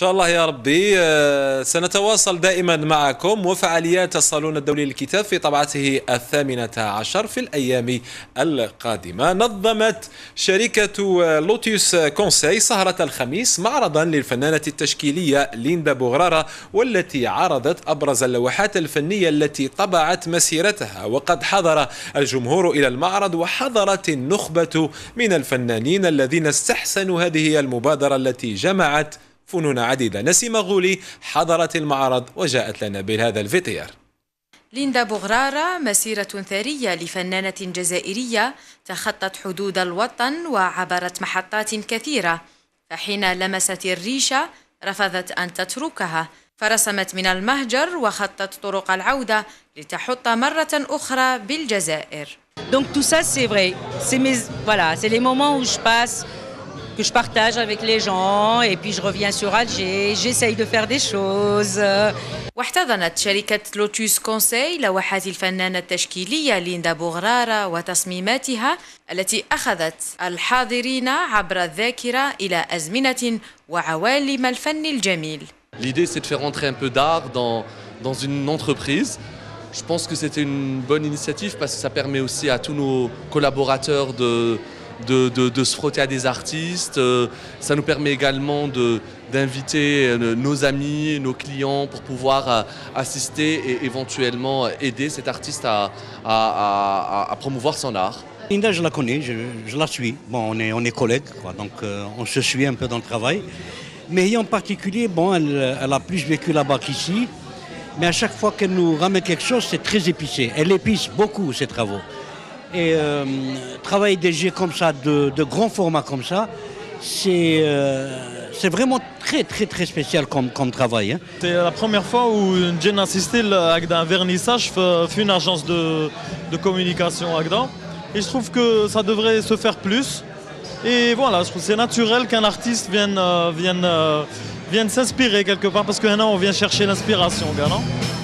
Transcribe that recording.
شاء الله يا ربي. سنتواصل دائما معكم وفعاليات الصالون الدولي للكتاب في طبعته 18 في الأيام القادمة. نظمت شركة لوتيوس كونساي سهرة الخميس معرضا للفنانة التشكيلية ليندا بوغرارا، والتي عرضت أبرز اللوحات الفنية التي طبعت مسيرتها. وقد حضر الجمهور إلى المعرض، وحضرت النخبة من الفنانين الذين استحسنوا هذه المبادرة التي جمعت فنون عديدة. نسيمة غولي حضرت المعرض وجاءت لنا بهذا الفيديو. ليندا بوغرارا مسيرة ثرية لفنانة جزائرية تخطت حدود الوطن وعبرت محطات كثيرة، فحين لمست الريشة رفضت أن تتركها، فرسمت من المهجر وخطت طرق العودة لتحط مرة أخرى بالجزائر. Donc tout ça c'est vrai, c'est les moments où je passe, que je partage avec les gens, et puis je reviens sur Alger, j'essaye de faire des choses. واحتضنت شركة لوتيوس كونساي لوحات الفنانة التشكيلية ليندا بوغرارا وتصميماتها التي أخذت الحاضرين عبر الذاكرة إلى أزمنة وعوالم الفن الجميل. L'idée, c'est de faire entrer un peu d'art dans une entreprise. Je pense que c'était une bonne initiative parce que ça permet aussi à tous nos collaborateurs de se frotter à des artistes. Ça nous permet également d'inviter nos amis, nos clients pour pouvoir assister et éventuellement aider cet artiste à promouvoir son art. Linda, je la connais, je la suis. Bon, on est collègues, quoi, donc on se suit un peu dans le travail. Mais en particulier, bon, elle a plus vécu là-bas qu'ici. Mais à chaque fois qu'elle nous ramène quelque chose, c'est très épicé. Elle épice beaucoup ses travaux. Et travailler des jets comme ça, de grands formats comme ça, c'est vraiment très spécial comme travail. Hein. C'est la première fois où j'ai assisté avec un vernissage fait une agence de communication à Agda. Et je trouve que ça devrait se faire plus. Et voilà, je trouve que c'est naturel qu'un artiste vienne s'inspirer quelque part, parce que maintenant on vient chercher l'inspiration, non?